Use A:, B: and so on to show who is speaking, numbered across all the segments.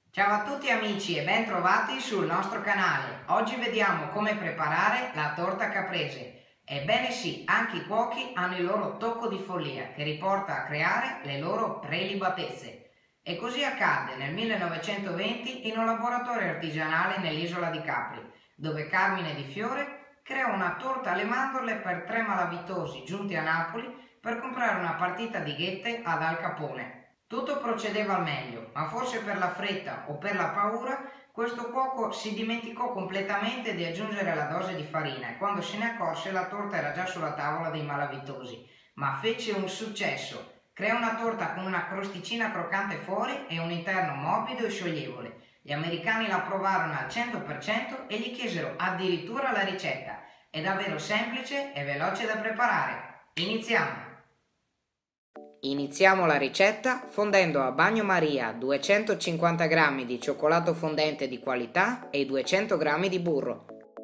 A: Ciao a tutti amici e ben trovati sul nostro canale. Oggi vediamo come preparare la torta caprese. Ebbene sì, anche i cuochi hanno il loro tocco di follia che riporta a creare le loro prelibatezze. E così accadde nel 1920 in un laboratorio artigianale nell'isola di Capri, dove Carmine Di Fiore creò una torta alle mandorle per tre malavitosi giunti a Napoli per comprare una partita di ghette ad Al Capone. Tutto procedeva al meglio, ma forse per la fretta o per la paura, questo cuoco si dimenticò completamente di aggiungere la dose di farina e quando se ne accorse la torta era già sulla tavola dei malavitosi. Ma fece un successo. Creò una torta con una crosticina croccante fuori e un interno morbido e scioglievole. Gli americani la provarono al 100% e gli chiesero addirittura la ricetta. È davvero semplice e veloce da preparare. Iniziamo! Iniziamo la ricetta fondendo a bagnomaria 250 g di cioccolato fondente di qualità e 200 g di burro.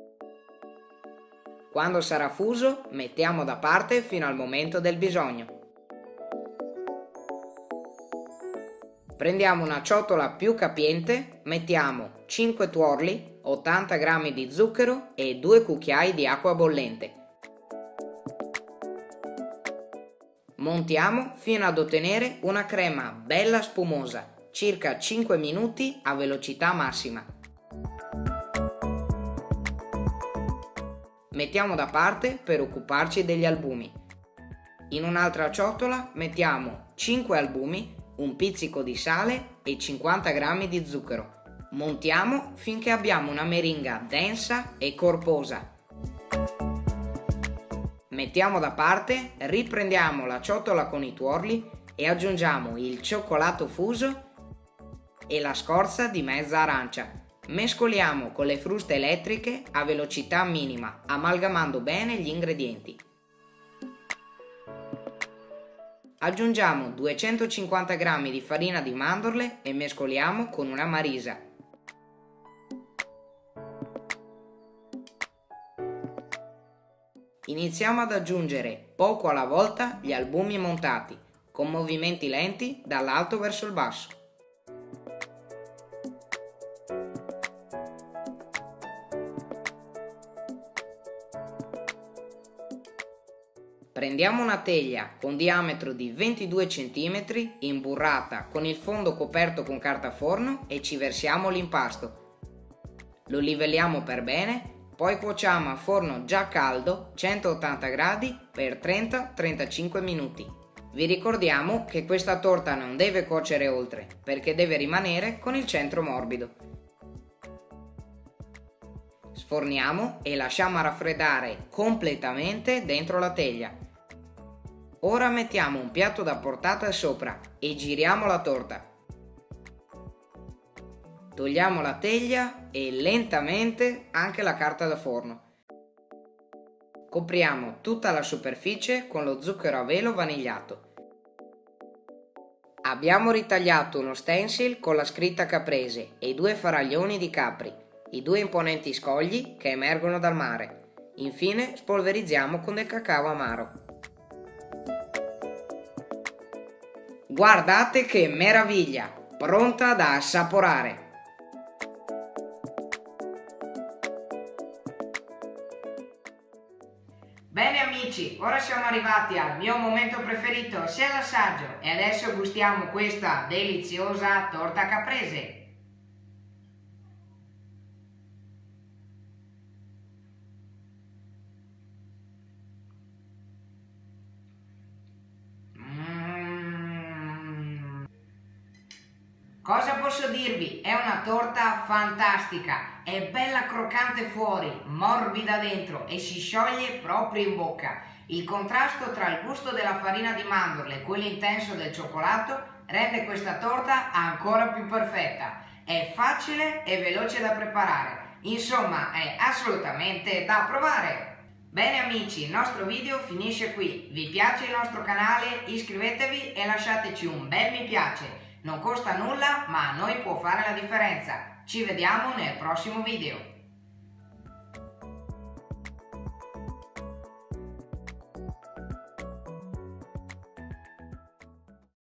A: Quando sarà fuso, mettiamo da parte fino al momento del bisogno. Prendiamo una ciotola più capiente, mettiamo 5 tuorli, 80 g di zucchero e 2 cucchiai di acqua bollente. Montiamo fino ad ottenere una crema bella spumosa, circa 5 minuti a velocità massima. Mettiamo da parte per occuparci degli albumi. In un'altra ciotola mettiamo 5 albumi, un pizzico di sale e 50 g di zucchero. Montiamo finché abbiamo una meringa densa e corposa. Mettiamo da parte, riprendiamo la ciotola con i tuorli e aggiungiamo il cioccolato fuso e la scorza di mezza arancia. Mescoliamo con le fruste elettriche a velocità minima, amalgamando bene gli ingredienti. Aggiungiamo 250 g di farina di mandorle e mescoliamo con una marisa. Iniziamo ad aggiungere poco alla volta gli albumi montati, con movimenti lenti dall'alto verso il basso. Prendiamo una teglia con diametro di 22 cm imburrata con il fondo coperto con carta forno e ci versiamo l'impasto. Lo livelliamo per bene. Poi cuociamo a forno già caldo 180 gradi per 30-35 minuti. Vi ricordiamo che questa torta non deve cuocere oltre perché deve rimanere con il centro morbido. Sforniamo e lasciamo raffreddare completamente dentro la teglia. Ora mettiamo un piatto da portata sopra e giriamo la torta. Togliamo la teglia e lentamente anche la carta da forno. Copriamo tutta la superficie con lo zucchero a velo vanigliato. Abbiamo ritagliato uno stencil con la scritta caprese e i 2 faraglioni di Capri, i 2 imponenti scogli che emergono dal mare. Infine spolverizziamo con del cacao amaro. Guardate che meraviglia! Pronta da assaporare! Bene amici, ora siamo arrivati al mio momento preferito, sia l'assaggio, e adesso gustiamo questa deliziosa torta caprese. Cosa posso dirvi? È una torta fantastica, è bella croccante fuori, morbida dentro e si scioglie proprio in bocca. Il contrasto tra il gusto della farina di mandorle e quello intenso del cioccolato rende questa torta ancora più perfetta. È facile e veloce da preparare, insomma è assolutamente da provare. Bene amici, il nostro video finisce qui. Vi piace il nostro canale? Iscrivetevi e lasciateci un bel mi piace. Non costa nulla, ma a noi può fare la differenza. Ci vediamo nel prossimo video.